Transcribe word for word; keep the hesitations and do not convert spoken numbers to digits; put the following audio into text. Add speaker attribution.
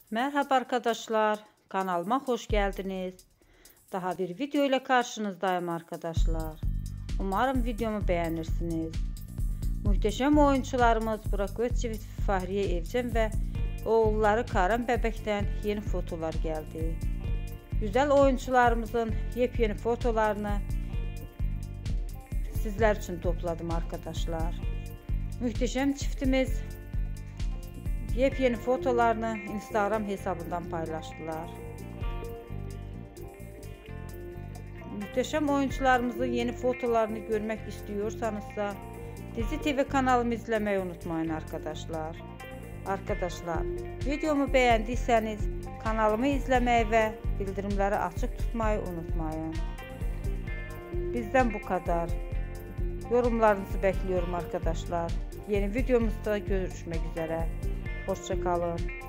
Speaker 1: Merhaba arkadaşlar, kanalıma hoş geldiniz. Daha bir video ile karşınızdayım arkadaşlar. Umarım videomu beğenirsiniz. Muhteşem oyuncularımız Burak Özçivit, Fahriye Evcen ve oğulları Karan Bəbəkdən yeni fotolar geldi. Güzel oyuncularımızın yepyeni fotolarını sizler için topladım arkadaşlar. Muhteşem çiftimiz yepyeni fotolarını Instagram hesabından paylaştılar. Muhteşem oyuncularımızın yeni fotolarını görmek istiyorsanızsa Dizi T V kanalımı izlemeyi unutmayın arkadaşlar. Arkadaşlar, videomu beğendiyseniz kanalımı izlemeyi ve bildirimleri açık tutmayı unutmayın. Bizden bu kadar. Yorumlarınızı bekliyorum arkadaşlar. Yeni videomuzda görüşmek üzere. Hoşça kalın.